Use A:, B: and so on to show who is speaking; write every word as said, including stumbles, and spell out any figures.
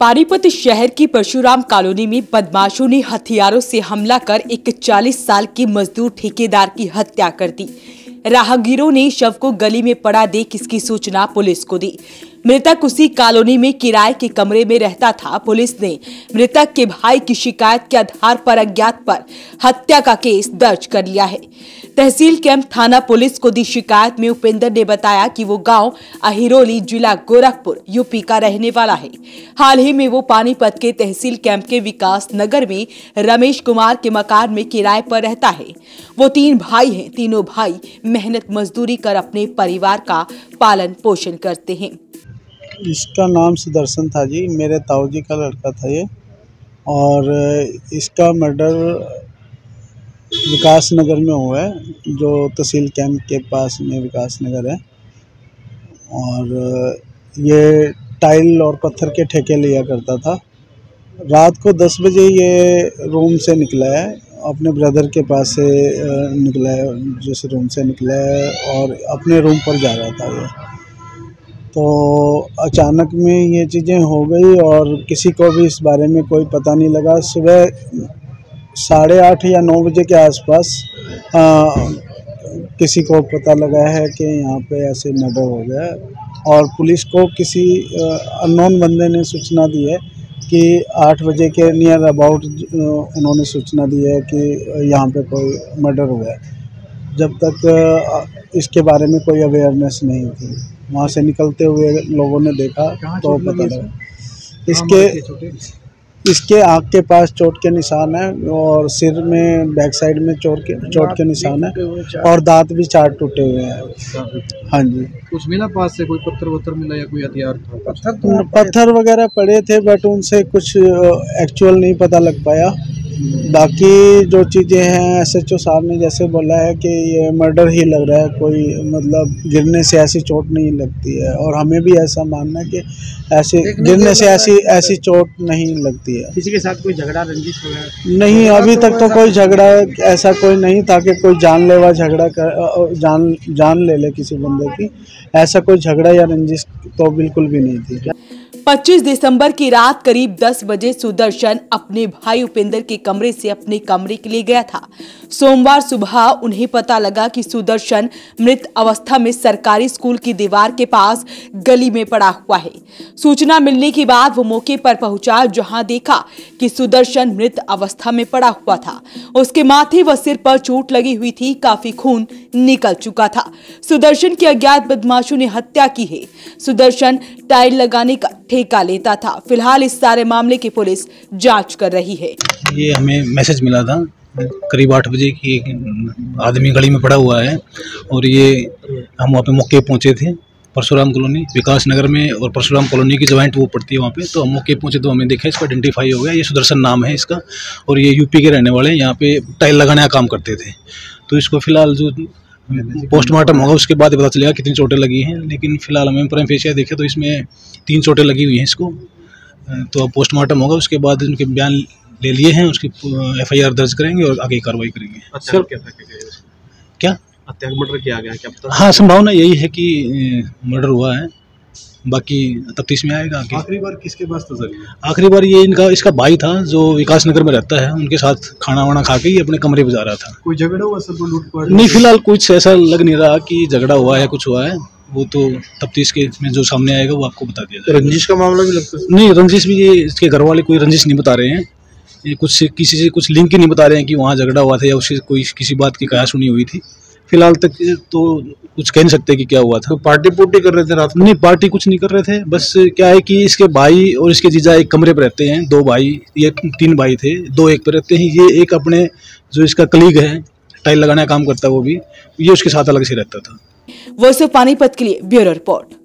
A: पानीपत शहर की परशुराम कॉलोनी में बदमाशों ने हथियारों से हमला कर एक चालीस साल के मजदूर ठेकेदार की हत्या कर दी। राहगीरों ने शव को गली में पड़ा देख इसकी सूचना पुलिस को दी। मृतक उसी कॉलोनी में किराए के कमरे में रहता था। पुलिस ने मृतक के भाई की शिकायत के आधार पर अज्ञात पर हत्या का केस दर्ज कर लिया है। तहसील कैंप थाना पुलिस को दी शिकायत में उपेंद्र ने बताया कि वो गांव अहिरोली, जिला गोरखपुर, यूपी का रहने वाला है। हाल ही में वो पानीपत के तहसील कैंप के विकास नगर में रमेश कुमार के मकान में किराए पर रहता है। वो तीन भाई हैं। तीनों भाई मेहनत मजदूरी कर अपने परिवार का पालन पोषण करते हैं।
B: इसका नाम सुदर्शन था जी, मेरे ताऊ जी का लड़का था ये। और इसका मर्डर विकास नगर में हुआ है, जो तहसील कैंप के पास में विकास नगर है। और ये टाइल और पत्थर के ठेके लिया करता था। रात को दस बजे ये रूम से निकला है, अपने ब्रदर के पास से निकला है, जिस रूम से निकला है और अपने रूम पर जा रहा था ये। तो अचानक में ये चीज़ें हो गई और किसी को भी इस बारे में कोई पता नहीं लगा। सुबह साढ़े आठ या नौ बजे के आसपास किसी को पता लगा है कि यहाँ पे ऐसे मर्डर हो गया और पुलिस को किसी अननोन बंदे ने सूचना दी है कि आठ बजे के नियर अबाउट उन्होंने सूचना दी है कि यहाँ पे कोई मर्डर हुआ है। जब तक इसके बारे में कोई अवेयरनेस नहीं थी। वहाँ से निकलते हुए लोगों ने देखा तो पता लगा। इसके इसके आँख के पास चोट के निशान है और सिर में बैक साइड में चोट के चोट के निशान है और दांत भी चार टूटे हुए हैं। हाँ जी।
C: कुछ मिला पास से? कोई पत्थर वत्थर मिला या कोई हथियार था?
B: पत्थर तो पत्थर वगैरह पड़े थे, बट उनसे कुछ एक्चुअल नहीं पता लग पाया। बाकी जो चीज़ें हैं, एस एच ओ साहब ने जैसे बोला है कि ये मर्डर ही लग रहा है, कोई मतलब गिरने से ऐसी चोट नहीं लगती है। और हमें भी ऐसा मानना है कि ऐसे गिरने से ऐसी ऐसी चोट नहीं लगती है।
C: किसी के साथ कोई झगड़ा रंजिश वगैरह
B: नहीं, अभी तक तो कोई झगड़ा ऐसा कोई नहीं था कि कोई जानलेवा झगड़ा कर जान जान ले ले किसी बंदे की। ऐसा कोई झगड़ा या रंजिश तो बिल्कुल भी नहीं थी।
A: पच्चीस दिसंबर की रात करीब दस बजे सुदर्शन अपने भाई उपेंद्र के कमरे से अपने कमरे के लिए गया था। सोमवार सुबह उन्हें पता लगा कि सुदर्शन मृत अवस्था में सरकारी स्कूल की दीवार के पास गली में पड़ा हुआ है। सूचना मिलने के बाद वो मौके पर पहुंचा, जहां देखा कि सुदर्शन मृत अवस्था में पड़ा हुआ था। उसके माथे व सिर पर चोट लगी हुई थी, काफी खून निकल चुका था। सुदर्शन की अज्ञात बदमाशों ने हत्या की है। सुदर्शन टाइल लगाने का ठेका लेता था। फिलहाल इस सारे मामले की पुलिस जांच कर रही है।
D: ये हमें मैसेज मिला था करीब आठ बजे की, एक आदमी गली में पड़ा हुआ है और ये हम वहाँ पे मौके पहुँचे थे। परशुराम कॉलोनी विकास नगर में और परशुराम कॉलोनी की ज्वाइंट वो पड़ती है वहाँ पे। तो हम मौके पहुँचे तो हमें देखा, इसका आइडेंटिफाई हो गया। ये सुदर्शन नाम है इसका और ये यूपी के रहने वाले हैं। यहाँ पे टाइल लगाने का काम करते थे। तो इसको फिलहाल जो पोस्टमार्टम होगा उसके बाद पता चलेगा कितनी चोटें लगी हैं। लेकिन फिलहाल हमें प्राइम फेशिया देखे तो इसमें तीन चोटें लगी हुई हैं इसको। तो अब पोस्टमार्टम होगा, उसके बाद उनके बयान ले लिए हैं, उसकी एफ आई आर दर्ज करेंगे और आगे कार्रवाई करेंगे।
C: अच्छा, क्या
D: क्या
C: हत्या मर्डर किया गया क्या पता?
D: हाँ, संभावना यही है कि मर्डर हुआ है। बाकी तफ्तीश में आएगा।
C: आखिरी बार किसके पास था सर?
D: आखिरी बार ये इनका इसका भाई था जो विकास नगर में रहता है। उनके साथ खाना वाना खा के ही अपने कमरे पे जा रहा था।
C: कोई झगड़ा हुआ सब? लूटपाट
D: नहीं, फिलहाल कुछ ऐसा लग नहीं रहा कि झगड़ा हुआ है, कुछ हुआ है। वो तो तफ्तीश के में जो सामने आएगा वो आपको बता दिया जाएगा।
C: रंजिश का मामला भी लगता है?
D: नहीं, रंजिश भी ये इसके घर वाले कोई रंजिश नहीं बता रहे हैं। ये कुछ से किसी से कुछ लिंक ही नहीं बता रहे हैं कि वहाँ झगड़ा हुआ था या उससे कोई किसी बात की कहा सुनी हुई थी। फिलहाल तक तो कुछ कह नहीं सकते कि क्या हुआ था।
C: तो पार्टी पुर्टी कर रहे थे रात में?
D: नहीं, पार्टी कुछ नहीं कर रहे थे। बस क्या है कि इसके भाई और इसके जीजा एक कमरे पर रहते हैं। दो भाई, ये तीन भाई थे, दो एक पे रहते हैं। ये एक अपने जो इसका कलीग है, टाइल लगाने का काम करता है, वो भी ये उसके साथ अलग से रहता था।
A: वो सब पानीपत के लिए ब्यूरो रिपोर्ट।